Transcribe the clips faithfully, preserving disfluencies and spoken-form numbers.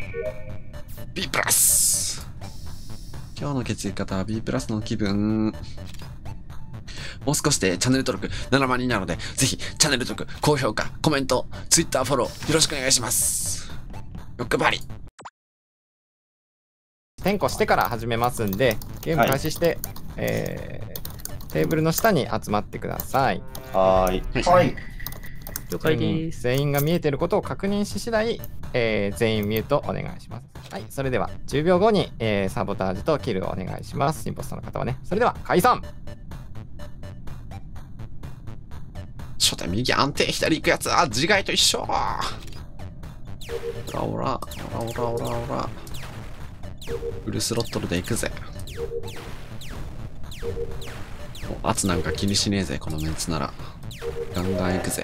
B プラス。今日の血液型は B プラスの気分。もう少しでチャンネル登録ななまんにんなので、ぜひチャンネル登録、高評価、コメント、Twitter フォローよろしくお願いします。欲張り。 点呼してから始めますんで、ゲーム開始して、はい、えー、テーブルの下に集まってください。 はーい。 はい。 了解です。全員が見えていることを確認し次第、えー、全員ミュートお願いします。はい、それではじゅうびょうごに、えー、サボタージュとキルをお願いします。インポスターの方はね。それでは解散。 初手右安定、左行くやつは自害と一緒。オラオラ、オラオラオラオラ。フルスロットルで行くぜ。圧なんか気にしねえぜ、このメンツなら。ガンガン行くぜ。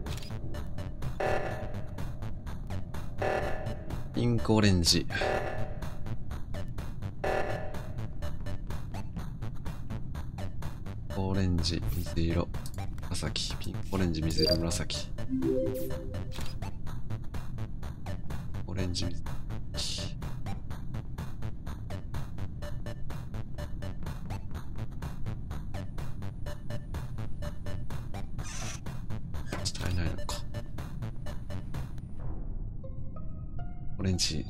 ピンクオレンジ。オレンジ、水色、紫。ピンク、オレンジ、水色、紫。オレンジ、水色。使えないのか。オレンジ。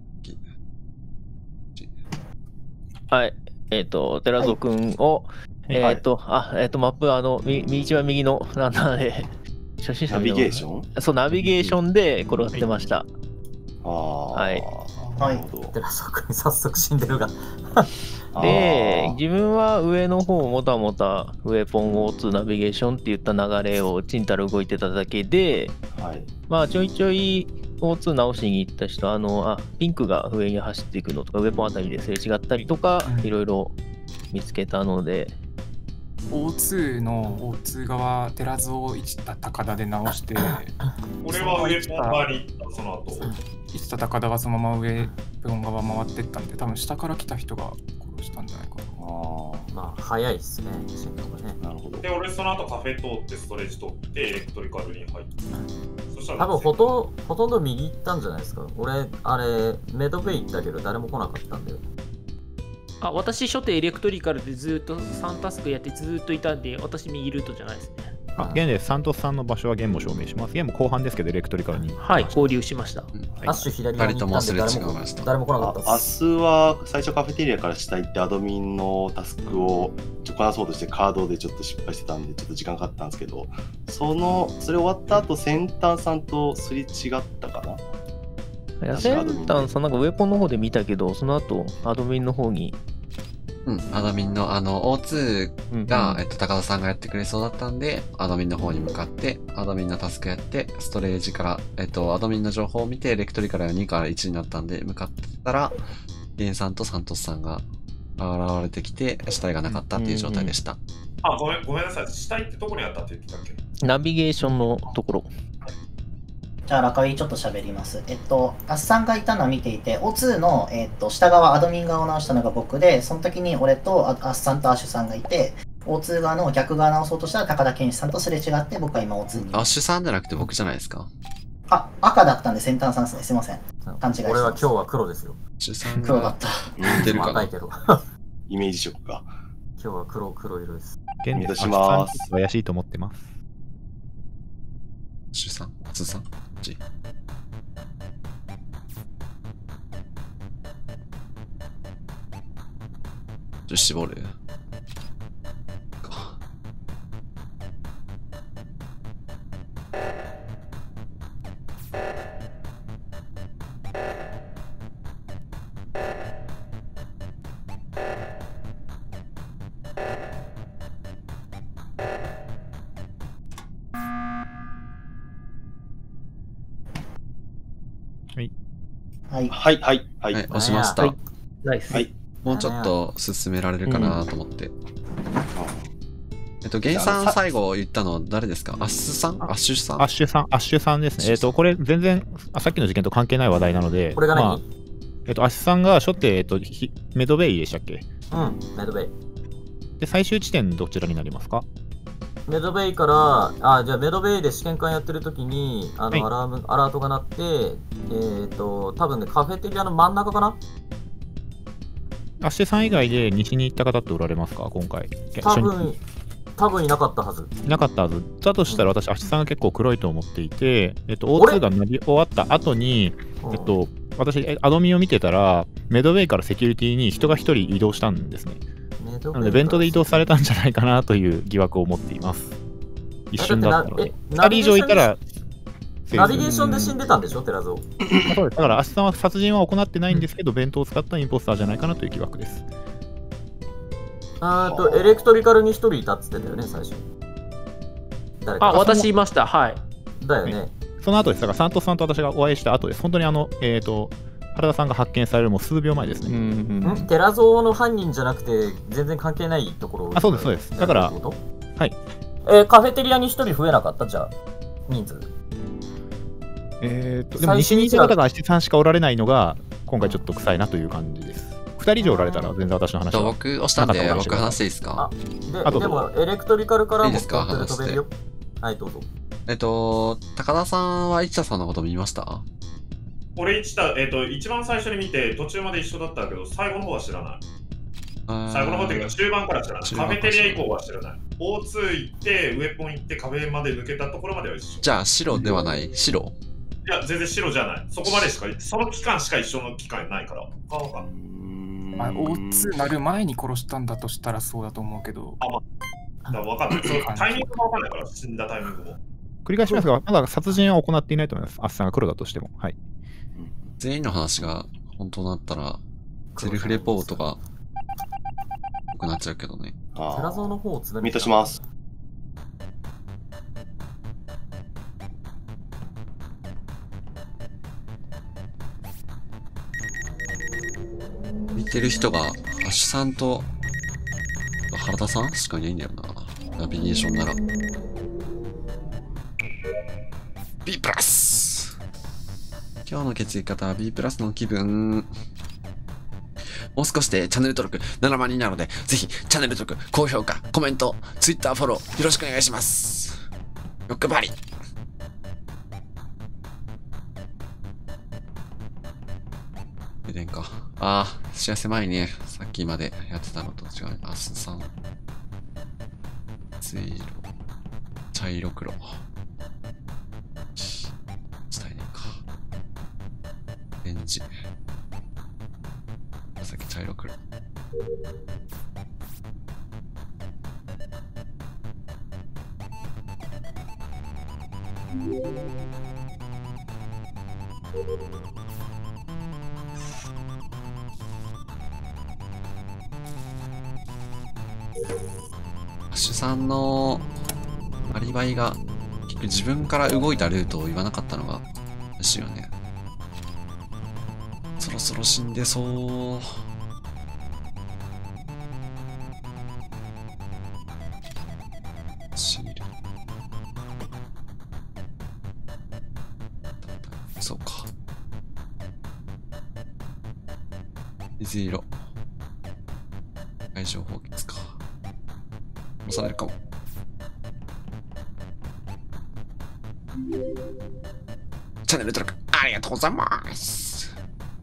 はい。えっ、ー、と、寺蔵くんを、はい、えっ、ー、と、はい、あ、えっ、ー、と、マップ、あの、み、一番右の、なんだね、初心者ナビゲーションそう、ナビゲーションで転がってました。 ああ。 はい。 はい。寺蔵くん、早速死んでるが。 で、自分は上の方もたもたウェポン オーツー ナビゲーションって言った流れをちんたら動いてただけで、はい、まあちょいちょい オーツー 直しに行った人、あの、あ、ピンクが上に走っていくのとか、ウェポンあたりですれ違ったりとか、いろいろ見つけたので。 オーツー の オーツー 側、寺蔵をいちた高田で直して、 俺はウェポン側に行った、その後。 いちた高田がそのまま上ポン側回ってったんで、多分下から来た人が殺したんじゃないかな。 ああ、まあ早いっすね、進行がね。 なるほど。で、俺その後カフェ通ってストレージ取ってエレクトリカルに入って。そしたら多分ほとほとんど右行ったんじゃないですか。俺、あれ、メドベイ行ったけど誰も来なかったんで。 あ、私初手エレクトリカルでずっとさんタスクやってずっといたんで、私右ルートじゃないですね。 あ、現在サントスさんの場所はゲームを証明します。ゲーム後半ですけどエレクトリカルに。 はい、合流しました。 うん、はい、アッシュ左側に行ったんで誰も誰も来なかったです。 明日は最初カフェテリアから下行ってアドミンのタスクをちょこなそうとしてカードでちょっと失敗してたんでちょっと時間かかったんですけど、そのそれ終わった後先端さんとすれ違ったかな。 いや、先端さんなんかウェポンの方で見たけど、その後アドミンの方に。 うん、アドミンのあの オーツー が、うんうん、えっと、高田さんがやってくれそうだったんで、アドミンの方に向かって、アドミンのタスクやって、ストレージから、えっと、アドミンの情報を見て、エレクトリカルがにからいちになったんで、向かってたら、ゲンさんとサントスさんが現れてきて、死体がなかったっていう状態でした。 うんうんうん、あ、ごめん、ごめんなさい。死体ってどこにあったって言ってたっけ？ ナビゲーションのところ。 じゃあ、ラカビちょっと喋ります。えっと、アッサンがいたのは見ていて、オーツー の、えっと、下側、アドミン側を直したのが僕で、その時に俺とアッサンとアッシュさんがいて、オーツー 側の逆側直そうとしたら高田健志さんとすれ違って、僕は今 オーツー に。 アッシュさんじゃなくて僕じゃないですか？ あ、赤だったんで先端さんですね。すいません。勘違いしてます。 俺は今日は黒ですよ。 黒だった。 似てるかな。 イメージ色か。 今日は黒、黒色です。 現在します。怪しいと思ってます。 アッシュさん、アツさん、G。じゃ絞るか。 はいはいはいはいはい、 押しました。 はい、ナイス。 はい。 もうちょっと進められるかなと思って。うん、えっと、ゲンさん最後言ったの誰ですか？アッシュさん？アッシュさん？ アッシュさん、アッシュさんですね。えっと、これ全然、さっきの事件と関係ない話題なので、 これが何？ まあ、えっと、アッシュさんが初手、えっと、メドベイでしたっけ？ うん、メドベイ。 で、最終地点どちらになりますか？ メドベイから、あ、じゃあメドベイで試験官やってる時に、あの、 はい、 アラーム、アラートが鳴って、えっと、多分ね、カフェテリアの真ん中かな。 アッシュさん以外で西に行った方っておられますか、今回。 多分、多分いなかったはず。 いなかったはず。だとしたら私、アッシュさんが結構黒いと思っていて、えっと、オーツー が鳴り終わった後に、えっと、私、アドミンを見てたら、メドウェイからセキュリティに人が一人移動したんですね。なので、ベントで移動されたんじゃないかなという疑惑を持っています。一瞬だったので。ふたり以上いたら、 ナビゲーションで死んでたんでしょ、テラゾー。 そうです。だから、アシさんは殺人は行ってないんですけど、弁当を使ったインポスターじゃないかなという疑惑です。 あーと、エレクトリカルに一人いたっつってたよね、最初。 誰かあ、私いました、はい。 だよね。はい、 その後です。だから、サントスさんと私がお会いした後です。本当にあの、えっ、ー、と、原田さんが発見されるもう数秒前ですね。うんうん、テラゾーの犯人じゃなくて、全然関係ないところ。 あ、そうです、そうです。だから、はい。 えー、カフェテリアに一人増えなかったじゃあ、人数。 えーと、でも西にいた方がアシさんしかおられないのが、今回ちょっと臭いなという感じです。ふたり以上おられたら全然私の話は。 僕押したんで、僕話していいですか？ あ、で, でも、エレクトリカルからもいいですか、話して。 はい、どうぞ。 えっと、高田さんは市田さんのこと見ました？ 俺、市田、えっと、一番最初に見て、途中まで一緒だったけど、最後の方は知らない。最後の方っていうか、中盤から知らない。カフェテリア以降は知らない。オーツー 行って、ウェポン行って、カフェまで抜けたところまでは一緒。 じゃあ、白ではない？白？ いや、全然白じゃない。そこまでしか、その期間しか一緒の期間ないから。他はかまあ、オーツー なる前に殺したんだとしたらそうだと思うけど。 あ、まあ、だ分かんない。そのタイミングが分かんないから、死んだタイミングも。 繰り返しますが、まだ殺人は行っていないと思います。アッサンが黒だとしても。はい。 全員の話が本当だったら、セルフレポートが良くなっちゃうけどね。 ああ。テラゾーの方をつなげミートします。 見てる人が、アッシュさんと原田さんしかいないんだよな。ナビゲーションなら。B プラス今日の血液型は B プラスの気分。もう少しでチャンネル登録ななまんになるので、ぜひチャンネル登録、高評価、コメント、Twitter フォローよろしくお願いします。欲張りエデンか。ああ、幸せ前にね、さっきまでやってたのと違う。アスさん。水色。茶色黒。したいねか。オレンジ。さっき茶色黒。アッシュさんのアリバイが結局自分から動いたルートを言わなかったのが嬉しいよね。そろそろ死んでそう。シール。そうか。水色。外情報決か。押されるかも。チャンネル登録ありがとうございます。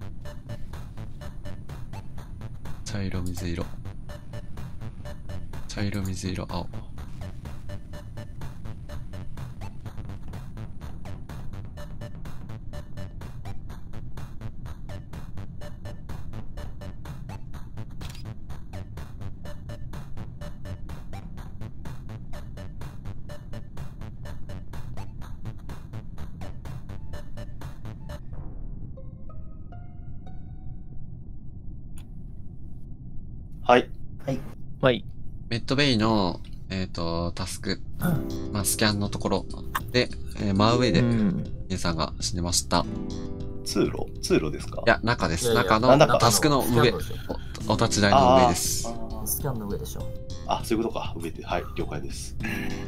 茶色、水色。茶色、水色、青。 はい。 はい。 はい。 メッドベイの、えっ、ー、と、タスク、まあ、スキャンのところで、えー、真上で、皆さんが死んでました。 通路通路ですか？ いや、中です。 いやいや中のタスクの上、お、お立ち台の上です。 スキャンの上でしょ。 あ、そういうことか。上で、はい、了解です。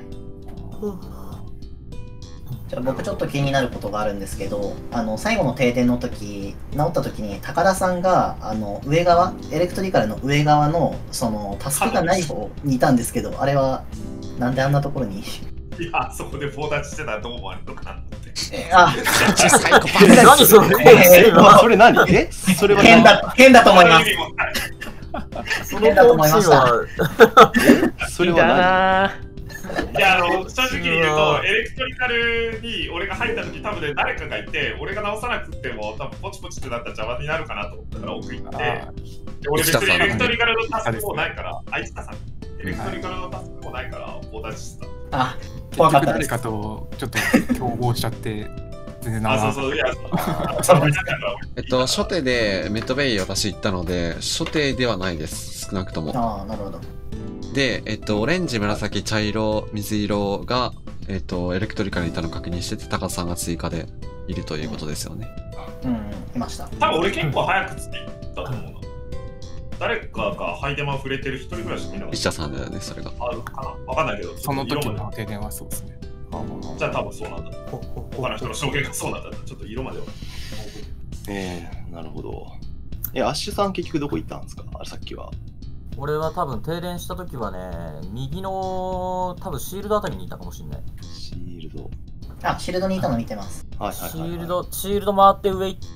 じゃあ僕ちょっと気になることがあるんですけど、あの最後の停電の時、治った時に高田さんがあの上側、エレクトリカルの上側のそのタスクがない方にいたんですけど、あれはなんであんなところに。 いや、そこで棒立ちしてたらどう思われるのかなって。 あ、 サイコパス。何それ。 それ何？え？それは変だ変だと思います。 変だと思いました。 それは何？ いや、あの、正直に言うと、エレクトリカルに俺が入った時、多分ね、誰かがいて、俺が直さなくても、多分ポチポチってなったら邪魔になるかなと思ったから奥行って、俺別にエレクトリカルのタスクもないから、あいつかさん、エレクトリカルのタスクもないから、棒立ちしてた。 あ、怖かった誰かとちょっと競合しちゃって、全然あ、そうそう、いや、 えっと、初手でメッドベイ私行ったので、初手ではないです、少なくとも。 ああ、なるほど。 で、えっと、オレンジ、紫、茶色、水色が、えっと、エレクトリカルにいたのを確認してて、高田さんが追加でいるということですよね。 うん、いました。 多分俺結構早くつっていったと思うな。誰かがハイデマ触れてる一人ぐらいしか見なかった。 石田さんだよね、それが。 あるかなわかんないけど。 その時の停電はそうですね。 じゃあ多分そうなんだ。他の人の証言がそうなんだ。ちょっと色までは。 ええー、なるほど。え、アッシュさん結局どこ行ったんですか？あれさっきは。 俺は多分停電した時はね、右の多分シールドあたりにいたかもしれない。 シールド。 あ、シールドにいたの見てます。 はいはいはい、はい、 シールド、シールド回って上行って、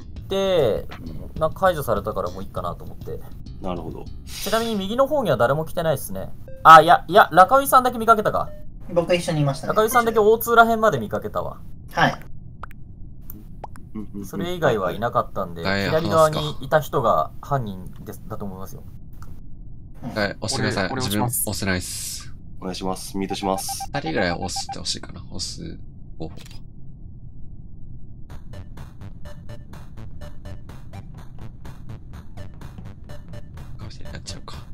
なんか解除されたからもういいかなと思って。 なるほど。 ちなみに右の方には誰も来てないですね。あ、いや、いや、ラカウイさんだけ見かけたか。 僕一緒にいましたね。 ラカウイさんだけ大津ら辺まで見かけたわ。 はい。 それ以外はいなかったんで、左側にいた人が犯人ですだと思いますよ。 はい、押してください。自分押せないっす。 お願いします。ミートします。 二人ぐらい押してほしいかな。押す方法。かもしれなっちゃうか。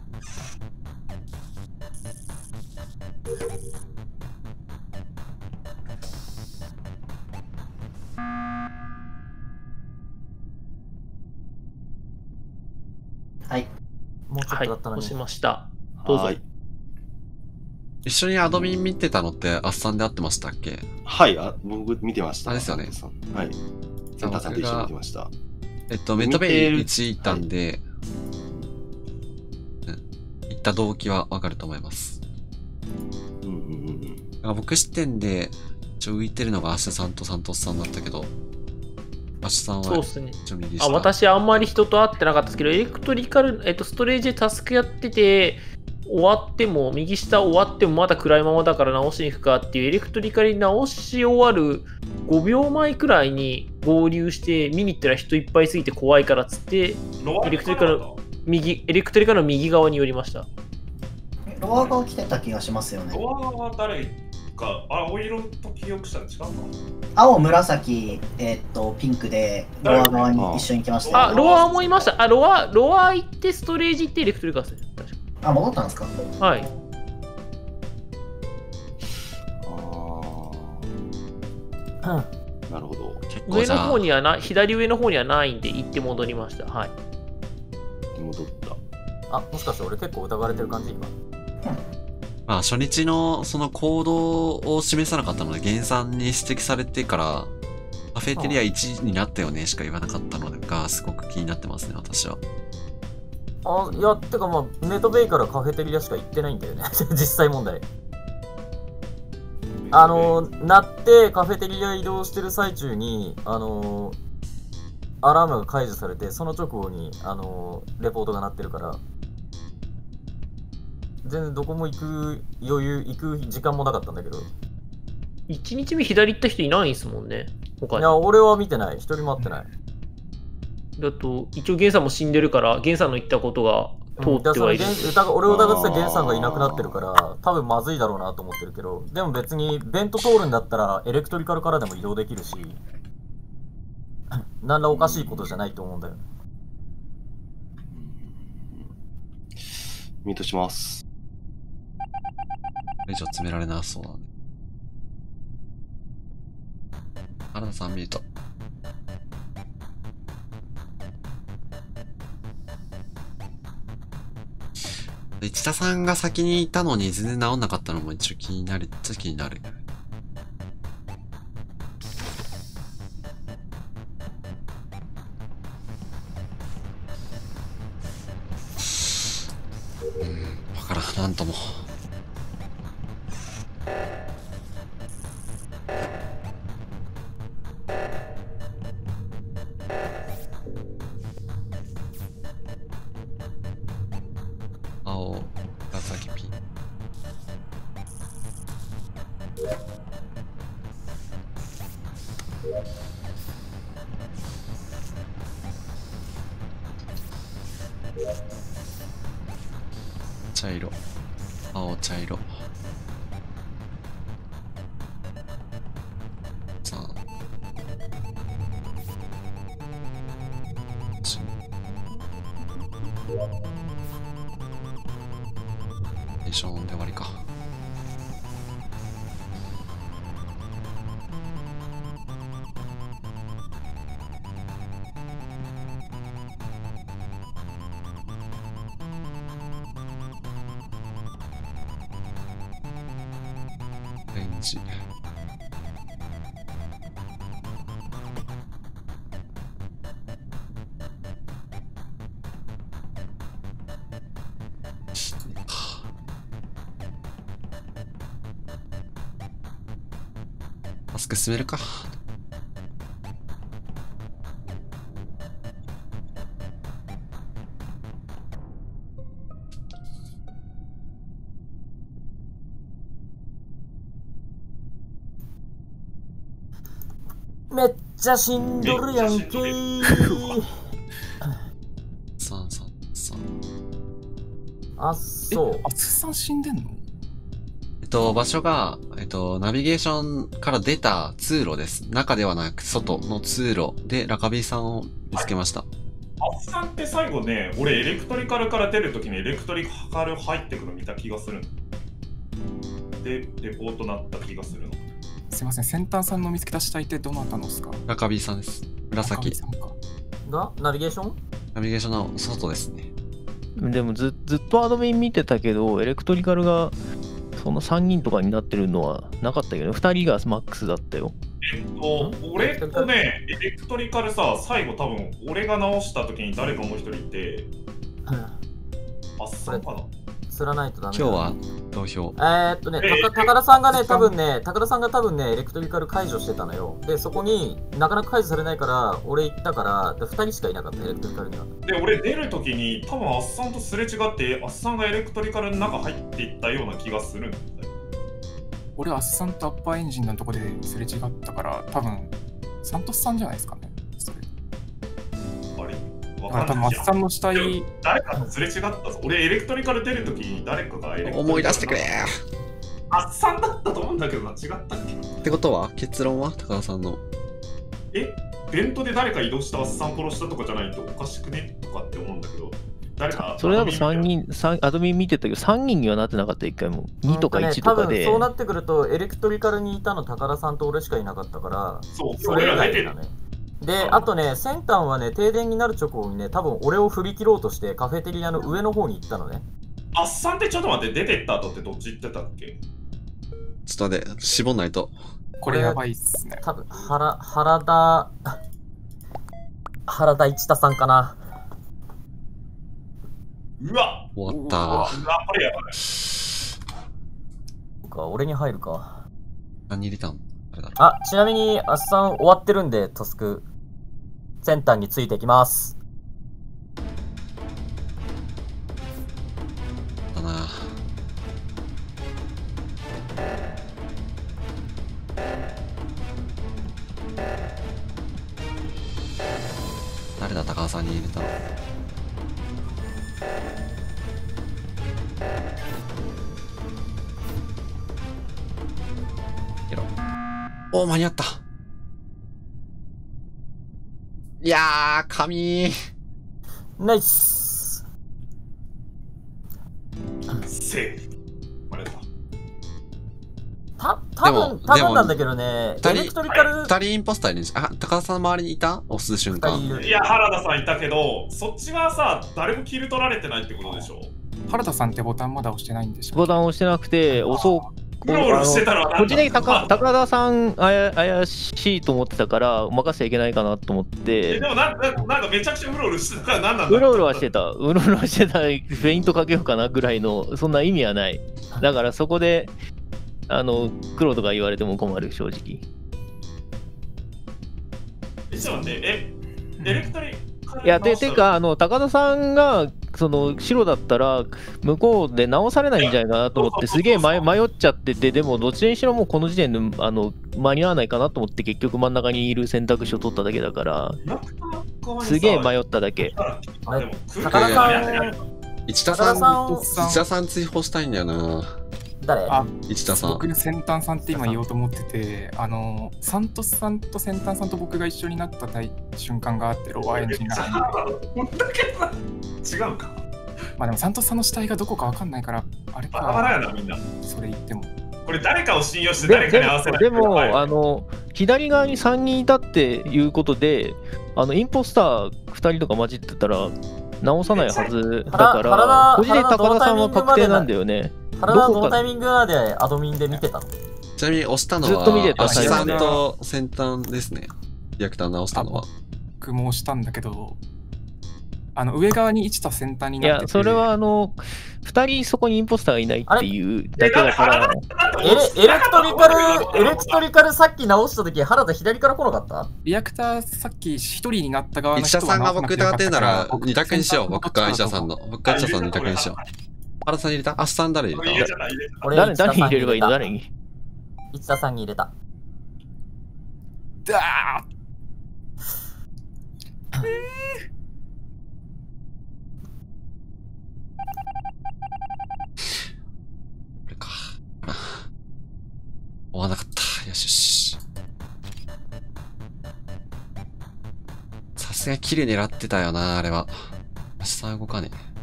はい。 もうちょっとだったのに。 押しました。どうぞ。 一緒にアドミン見てたのって、アッサンで会ってましたっけ？ はい、あ僕見てました。 あれですよね。 はい。センターさんと一緒に見てました。 えっと、メッドベイいち行ったんで、はい、うん、行った動機はわかると思います。 うんうんうんうん。 僕視点で、ちょ浮いてるのがアッシュさんとサントスさんだったけど、アッシュさんはそうっすね。 ちょ右下。 あ、私あんまり人と会ってなかったですけど、エレクトリカル、えっと、ストレージでタスクやってて、終わっても、右下終わってもまだ暗いままだから直しに行くかっていうエレクトリカルに直し終わるごびょうまえくらいに合流して見に行ったら人いっぱいすぎて怖いからっつって、エレクトリカル右、エレクトリカルの右側に寄りました。 ロア側来てた気がしますよね。 ロア側誰か、あ、青色と記憶したら違うか。 青、紫、えー、っと、ピンクで、ロア側に一緒に来ました。 あ、ロアもいました。あ、ロア、ロア行って、ストレージ行って、エレクトリカルですね。確かあ、戻ったんですか？ はい。 ああ。なるほど。 上の方にはな、左上の方にはないんで、行って戻りました。はい。 戻った。 あ、もしかして俺結構疑われてる感じ今。 まあ、初日のその行動を示さなかったので、原産に指摘されてから、カフェテリアいちになったよねしか言わなかったのが、すごく気になってますね、私は。 あ、いや、てかまあ、メドベイからカフェテリアしか行ってないんだよね、実際問題。あの、鳴ってカフェテリア移動してる最中に、あの、アラームが解除されて、その直後に、あの、レポートが鳴ってるから、全然どこも行く余裕、行く時間もなかったんだけど。 いちにちめ左行った人いないんすもんね、他に。 いや、俺は見てない。一人も会ってない。 だと、一応ゲンさんも死んでるから、ゲンさんの言ったことが通ってはいる。 うん、俺を疑ってたゲンさんがいなくなってるから、多分まずいだろうなと思ってるけど、でも別にベント通るんだったらエレクトリカルからでも移動できるし、何らおかしいことじゃないと思うんだよ。 ミートします。 これ以上詰められなそうだね。原田さんミート。市田さんが先にいたのに全然治んなかったのも一応気になるっちゃ気になる。うん、わからん、なんとも。 茶色、青茶色。さあ。テンションで終わりか。レンジ。タスク進めるか。 めっちゃしんどるやんけー。 さんさんさん。 あ、そう。 あつさん死んでんの？ えっと、場所が、えっと、ナビゲーションから出た通路です。中ではなく、外の通路でラカビーさんを見つけました。 あっさんって最後ね、俺エレクトリカルから出るときにエレクトリカル入ってくるの見た気がするの。で、レポートなった気がするの。 すいません、センターさんの見つけた死体ってどなたのですか？ ラカビーさんです。紫。 がナビゲーション？ ナビゲーションの外ですね。 でもずずっとアドミン見てたけど、エレクトリカルがそのさんにんとかになってるのはなかったけどね、ふたりがマックスだったよ。 えっと、俺とね、エレクトリカルさ、最後多分俺が直した時に誰かもう一人いて、あっさんかな。 釣らないとダメだ。 今日は投票。 えーっとね、たか高田さんがね、多分ね、高田さんが多分ね、エレクトリカル解除してたのよ。で、そこになかなか解除されないから、俺行ったから、ふたりしかいなかった、エレクトリカルには。 で、俺出るときに、多分あっさんとすれ違って、あっさんがエレクトリカルの中入っていったような気がするんだよ。 俺、アッサンとアッパーエンジンのとこですれ違ったから、多分サントスさんじゃないですかね。それあれだから多分アッサンの死体。 誰かとすれ違ったぞ。俺、エレクトリカル出るときに誰かがエレクトリカル思い出してくれ。 あっさんだったと思うんだけどな、違ったっけ。 ってことは結論は高田さんの。 え、ベントで誰か移動したあっさん殺したとかじゃないとおかしくねとかって思うんだけど、誰かそれだとさんにん、アドミン見てたけど、さんにんにはなってなかった、いっかいも。にとかいちとかで。 ね、多分そうなってくると、エレクトリカルにいたの高田さんと俺しかいなかったから、 そう、 それ以外だね。で、あとね、センターはね、停電になる直後にね、多分俺を振り切ろうとして、カフェテリアの上の方に行ったのね。 あっさんってちょっと待って、出てった後ってどっち行ってたっけ？ ちょっと待って、絞んないと。 これやばいっすね。 多分原、原田、原田一田さんかな。 うわ終わった。 うわ、これやばい。 か、俺に入るか。 何入れたん？ あ、ちなみに、あっさん終わってるんで、タスク。センターについてきます。 だな。誰だ、高田さんに入れたの。おー、間に合った。いやー、神ー。 ナイス。 セーフ。あれだ。 た、多分多分なんだけどね、エレクトリカル。 ふたりインポスターいるんです。あ、高田さんの周りにいた？押す瞬間。 いや、原田さんいたけど、そっち側さ、誰もキル取られてないってことでしょ。 原田さんってボタンまだ押してないんでしょ。 ボタン押してなくて、押そう。 うろうろしてたら個人的に高田さん怪しいと思ってたから任せちゃいけないかなと思って。 でもなんかなんかめちゃくちゃうろうろしてたから何なんだ。 うろうろはしてた。うろうろはしてた。フェイントかけようかなぐらいのそんな意味はない。だからそこであの黒とか言われても困る正直。 え、ちょっと待って、え、エレクトリいやでてかあの高田さんがその白だったら向こうで直されないんじゃないかなと思ってすげえ迷っちゃってて、でもどっちにしろもうこの時点であの間に合わないかなと思って結局真ん中にいる選択肢を取っただけだからすげえ迷っただけ。 あれ、 でも高田さん、 市田さん、 高田さん市田さん追放したいんだよな。 誰？ あ、 市田さん。 僕、先端さんって今言おうと思ってて、あの、サントスさんと先端さんと僕が一緒になった瞬間があって、ロワエンジンが。 だけど違うか。 まあでも、サントスさんの死体がどこかわかんないから、あれか。 バラバラやな、みんな。 それ言っても。 これ誰かを信用して誰かに合わせない。 でも、でもあの、左側にさんにんいたっていうことで、あの、インポスターふたりとか混じってたら、直さないはずだから、個人で高田さんは確定なんだよね。 原田どのタイミングまでアドミンで見てたの？ ちなみに押したのは、 ずっと見てた足さんと先端ですね。リアクター直したのは。 僕も押したんだけど、あの上側に一と先端になってて。 いや、それはあの、ふたりそこにインポスターがいないっていうだけだから。 エレエレクトリカル、エレクトリカルさっき直したとき、原田左から来なかった？ リアクターさっき一人になった側の人は。市田さんが僕疑ってんなら、二択にしよう。僕か市田さんの。僕か市田さんの二択にしよう。原田さん入れた？あっさん誰入れた？ 俺誰誰に入れればいいの？誰に？ 市田さんに入れた。 だーこれか。終わらなかった。よしよし。さすがにキル狙ってたよな、あれは。明日は動かねえ。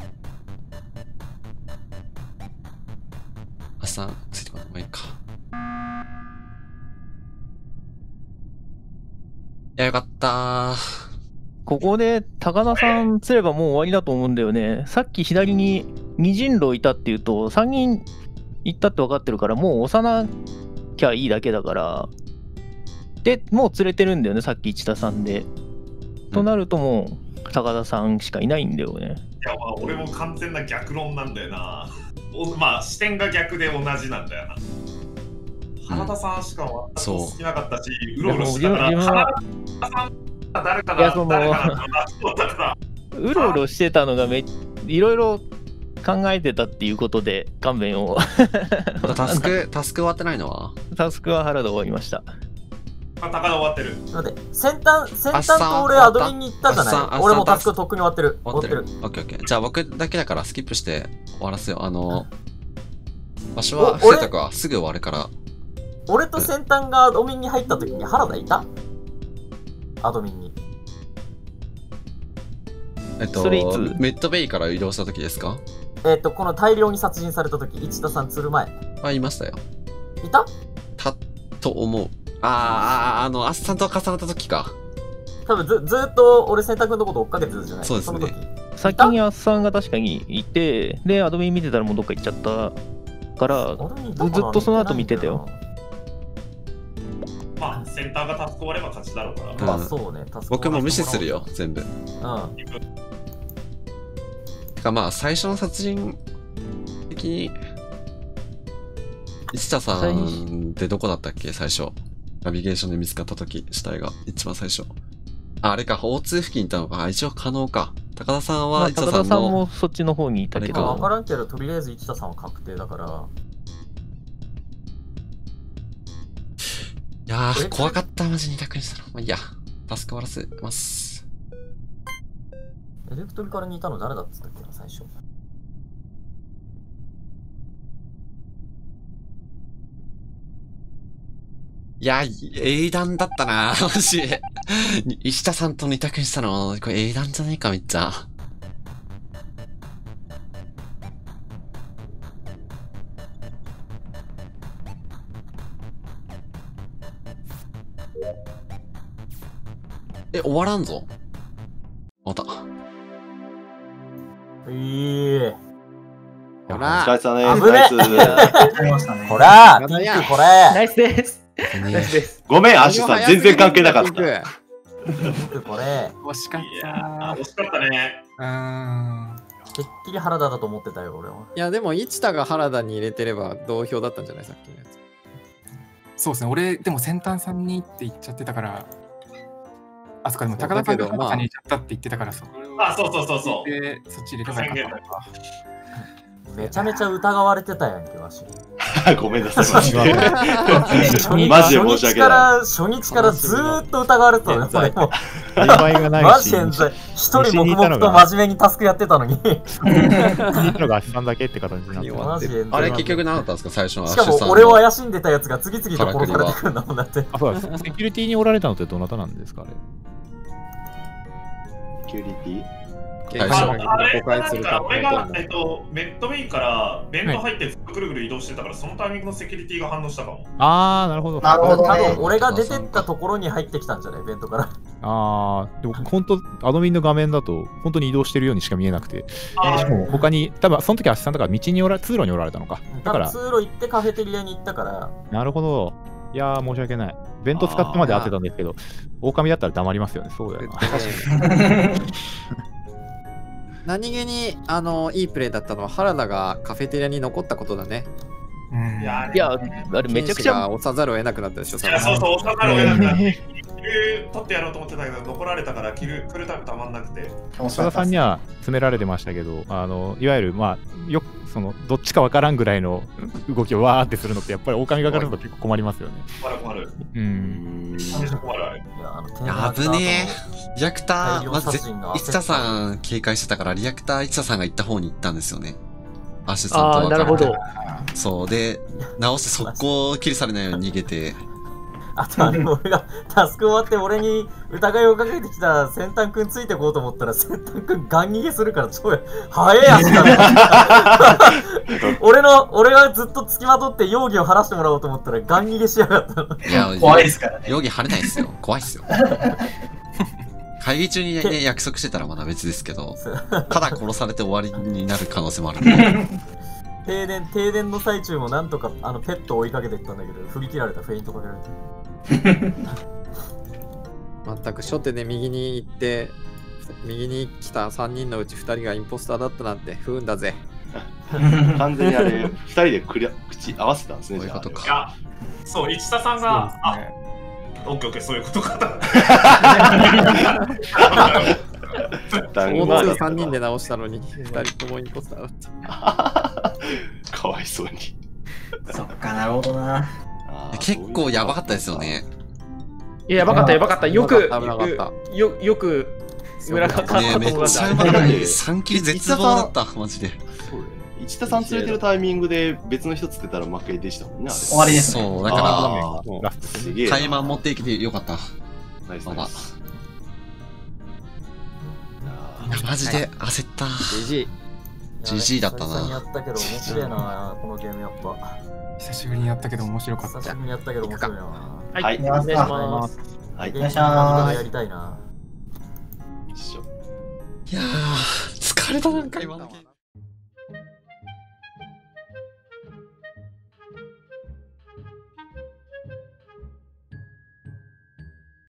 明日ついてこない。まあいいか。いや、よかったー。 ここで高田さん釣ればもう終わりだと思うんだよね。さっき左に二人狼いたっていうと、さんにん行ったって分かってるから、もう押さなきゃいいだけだから。で、もう釣れてるんだよね、さっき市田さんで。となるともう高田さんしかいないんだよね。 いや、まあ、俺も完全な逆論なんだよな。おまあ、視点が逆で同じなんだよな。原田さんしか全く好きなかったし、うろうろしてたから、原田さん誰かな、誰かな、そうだから。 うろうろしてたのがめいろいろ考えてたっていうことで勘弁を。 タスク、タスク終わってないのは？ タスクは原田終わりました。 あ、高田終わってる。 待って、先端、先端と俺アドミンに行ったじゃない？俺もタスクとっくに終わってる。 終わってる。オッケーオッケー。じゃあ僕だけだからスキップして終わらせよう。あの、場所は、フェタクはすぐ終わるから。 俺と先端がアドミンに入った時に原田いた？アドミンに。 えっと、メッドベイから移動した時ですか？ えっと、この大量に殺人された時、市田さん釣る前。 あ、いましたよ。 いた？ たと思う。ああ、あの、アッサンと重なった時か。 多分ずずっと俺、先端君のこと追っかけてたじゃない？ そうですね。 その時先にアッサンが確かにいて、で、アドミン見てたらもうどっか行っちゃったから、ずっとその後見てたよ。 まあ、センターがタスク終われば勝ちだろうから。 うん、まあ、そうね。 僕も無視するよ、全部。うん。てかまあ、最初の殺人的に、市田さんってどこだったっけ、最初。ナビゲーションで見つかった時、死体が一番最初。あ、あれか、オーツー 付近にいたのか。一応可能か。高田さんは市田さんの、 まあ、高田さんもそっちの方にいたけど。 分からんけど、とりあえず市田さんは確定だから。 いやー、怖かった、マジに択にしたの。まあいいや、タスク終わらせます。 エレクトリカルにいたの誰だっつったっけな、最初。 いや、英断だったな、マジ。石田さんと二択にしたの、これ英断じゃねえか、めっちゃ。え、終わらんぞ。終わった。 ええほら。お疲れ様です。 危ねえ。ほら、ピンクこれ。 ナイスです。ナイスです。 ごめん、アッシュさん、全然関係なかった。ピンクこれ。 惜しかった。 惜しかったね。 うん。 てっきり原田だと思ってたよ、俺は。 いや、でも、市田が原田に入れてれば同票だったんじゃない、さっきのやつ。 そうですね、俺、でも先端さんにって言っちゃってたから、あ、そっか、でも高田さんが原田に入れちゃったって言ってたから、そう。 あ、そうそうそうそう。 で、そっち入れてなかった。 めちゃめちゃ疑われてたやんけ、わし。 ごめんなさい、マジで。マジで申し訳ない。 初日からずーっと疑われてたのね、それも。 アリバイがないし。 マジで一人黙々と真面目にタスクやってたのに。 いいのがアシさんだけって形になってマジで。 あれ結局何だったんですか、最初のアシさん。しかも俺を怪しんでたやつが次々と殺されてくるんだもんだって。 あ、そうです。セキュリティにおられたのってどなたなんですか、あれ。 セキュリティあれなんか俺が、えっと、メッドウェイからベント入ってぐるぐる移動してたから、そのタイミングのセキュリティが反応したかも。 あー、なるほど。 なるほど、多分俺が出てったところに入ってきたんじゃない、ベントから。 あー、でも本当、アドミンの画面だと、本当に移動してるようにしか見えなくて、しかも他に、多分その時アシさんとか道におら、通路におられたのか。 だから、通路行ってカフェテリアに行ったから。 なるほど。いやー、申し訳ない。ベント使ってまで会ってたんですけど、狼だったら黙りますよね、そうだよな。 何気にあのいいプレーだったのは原田がカフェテリアに残ったことだね。 いや、いやあれめちゃくちゃ押さざるを得なくなったでしょ。 いや、そうそう、押さざるを得なくなって、キル取ってやろうと思ってたけど、残られたからキル来るタイムたまんなくて。 岡田さんには詰められてましたけど、あのいわゆる、まあ、よそのどっちかわからんぐらいの動きをわーってするのって、やっぱり狼がかかると結構困りますよね。 困る困る。 うん。 困るあれ。 危ねえ。リアクター、まず、市田さん警戒してたから、リアクター市田さんが行った方に行ったんですよね。アッシュさんと分かって。 なるほど。 そうで、直して速攻キルされないように逃げて。 あとあれ、俺がタスク終わって俺に疑いをかけてきた先端くんついてこうと思ったら、先端くんガン逃げするから超早いやつだね。俺の、俺がずっと付きまとって容疑を晴らしてもらおうと思ったらガン逃げしやがったの。 いや、 怖いですからね。 容疑晴れないですよ。怖いっすよ。会議中に、ね、約束してたらまだ別ですけど、ただ殺されて終わりになる可能性もあるんで。 停電、停電の最中もなんとかあのペットを追いかけていったんだけど、振り切られた、フェイントかけられた。 全く初手で右に行って右に来たさんにんのうちふたりがインポスターだったなんて不運だぜ。 完全にあれふたりでくりゃ口合わせたんですね。 そういうことか。 いや、そう、市田さんが、ね、あ、オッケーオッケー、そういうことか。 大通さんにんで直したのにふたりともインポスターだった。 かわいそうに。 そっか、なるほどな。 結構やばかったですよね。 いや、やばかった、やばかった。よく、 危なかった。 よ、よく、村が勝ったと思めっちゃうまかった。さんキル絶望だった、マジで。 市田さん連れてるタイミングで別の人つけたら負けでしたもんね、あれ。 終わりです。 そう、だから、タイマン持ってきてよかった。 ナイスナイス。 マジで焦った。 ジジイ。 ジジイだったな。 久しぶりにやったけど面白いな、このゲームやっぱ。 久しぶりにやったけど面白かった。 久しぶりにやったけど面白いな。 はい、お願いします。 はい、お願いします。やりたいな。 一緒。 いやー、疲れたなんか今のゲーム。